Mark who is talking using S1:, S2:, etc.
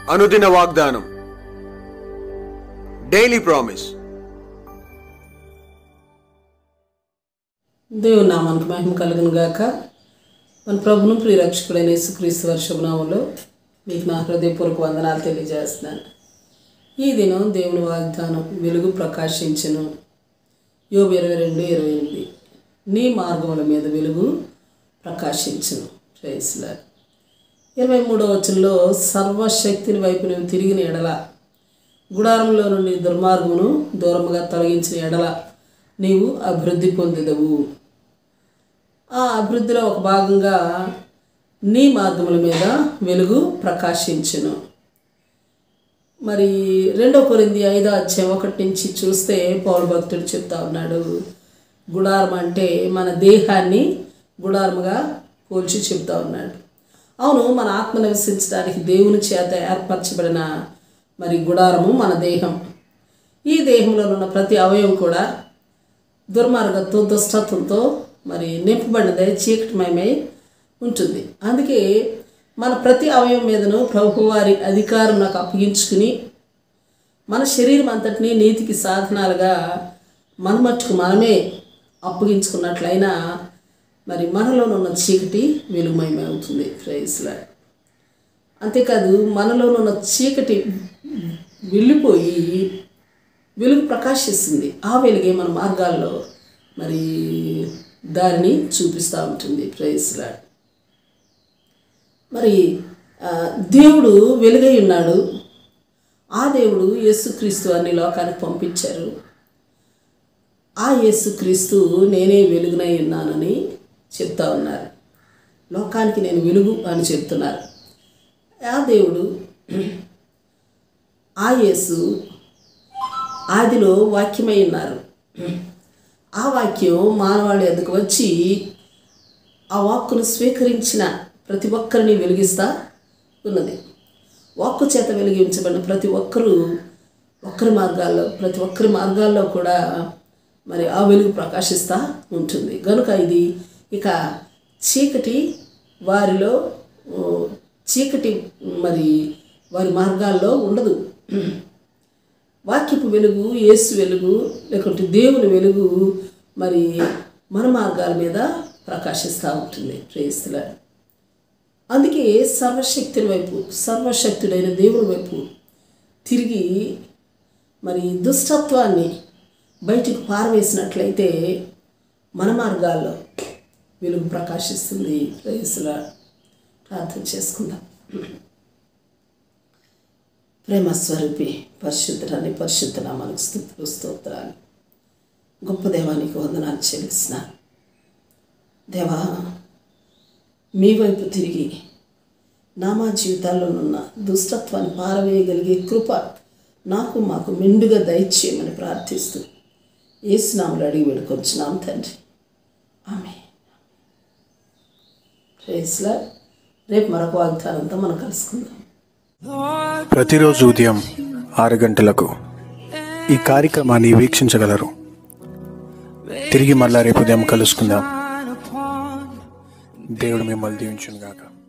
S1: అనుదిన వాగ్దానం, daily promise.
S2: దేవుని నామానికి మహిమ కలుగును గాక. మన ప్రభును ప్రియరక్షకుడైన యేసుక్రీస్తు వారి శుభనామంలో మీకు నా హృదయపూర్వక వందనాలు తెలియజేస్తున్నాను. ఈ దినం దేవుని వాగ్దానం, వెలుగు ప్రకాశించును. యోబు 22:28. నీ మార్గముల మీద వెలుగు ప్రకాశించును. Praise lord. 23వ వచనంలో, సర్వశక్తిని వైపు నువ్వు తిరిగిన ఎడల, గుడారంలో నుండి దుర్మార్గమును దూరముగా తొలగించిన ఎడల నీవు అభివృద్ధి పొందెదవు. ఆ అభివృద్ధిలో ఒక భాగంగా నీ మార్గముల మీద వెలుగు ప్రకాశించును. మరి 2 కొరింథీ 5:1 చూస్తే పౌలు భక్తుడు చెప్తా ఉన్నాడు, గుడారం అంటే మన దేహాన్ని గుడారముగా పోల్చి చెప్తా ఉన్నాడు. అవును, మన ఆత్మ నివసించడానికి దేవుని చేత ఏర్పరచబడిన మరి గుడారము మన దేహం. ఈ దేహంలో ఉన్న ప్రతి అవయవం కూడా దుర్మార్గంతో, దుష్టత్వంతో మరి నింపబడినదై చీకటిమయమై ఉంటుంది. అందుకే మన ప్రతి అవయవం మీదను ప్రభువారి అధికారం నాకు అప్పగించుకుని మన శరీరం అంతటినీ నీతికి సాధనాలుగా మన మట్టుకు మనమే అప్పగించుకున్నట్లయినా మరి మనలోనున్న చీకటి వెలుగుమయమై అవుతుంది. Praise Lord. అంతేకాదు, మనలోనున్న చీకటి వెళ్ళిపోయి వెలుగు ప్రకాశిస్తుంది. ఆ వెలుగే మన మార్గాల్లో మరి దారిని చూపిస్తూ ఉంటుంది. Praise Lord. మరి దేవుడు వెలుగై ఉన్నాడు. ఆ దేవుడు యేసుక్రీస్తు వారిని లోకానికి పంపించారు. ఆ యేసుక్రీస్తు నేనే వెలుగునై ఉన్నానని చెప్తా ఉన్నారు. లోకానికి నేను వెలుగు అని చెప్తున్నారు. ఆ దేవుడు, ఆ యేసు ఆదిలో వాక్యమై ఉన్నారు. ఆ వాక్యం మానవాళి ఎదుకు వచ్చి ఆ వాక్కును స్వీకరించిన ప్రతి ఒక్కరిని వెలిగిస్తూ ఉన్నది. వాక్కు చేత వెలిగించబడిన ప్రతి ఒక్కరూ ప్రతి ఒక్కరి మార్గాల్లో కూడా మరి ఆ వెలుగు ప్రకాశిస్తూ ఉంటుంది. కనుక ఇది ఇక చీకటి వారిలో మరి వారి మార్గాల్లో ఉండదు. వాక్యపు వెలుగు, యేసు వెలుగు, లేకుంటే దేవుని వెలుగు మరి మన మార్గాల మీద ప్రకాశిస్తూ ఉంటుంది. Praise Lord. అందుకే సర్వశక్తుని వైపు, సర్వశక్తుడైన దేవుని వైపు తిరిగి మరి దుష్టత్వాన్ని బయటికి పారవేసినట్లయితే మన మార్గాల్లో వెలుగు ప్రకాశిస్తుంది. Praise Lord. ప్రార్థన చేసుకుందాం. ప్రేమస్వరూపి పరిశుద్ధురాని పరిశుద్ధ నామానికి స్తుతులు స్తోత్రాలు. గొప్ప దేవానికి వందనాలు చెల్లిస్తున్నాను. దేవా, మీ వైపు తిరిగి మా జీవితాల్లోనున్న దుష్టత్వాన్ని పారవేయగలిగే కృప నాకు మాకు మెండుగా దయచేయమని ప్రార్థిస్తూ యేసు నామములో అడిగి వేడుకొంచున్నాం తండ్రి. ఆమేన్. Praise Lord. రేపు మరొక వాగ్దానంతో మనం కలుసుకుందాం.
S3: ప్రతిరోజు ఉదయం 6 గంటలకు ఈ కార్యక్రమాన్ని వీక్షించగలరు. తిరిగి మళ్ళా రేపు ఉదయం కలుసుకుందాం. దేవుడు మిమ్మల్ని దీవించును గాక.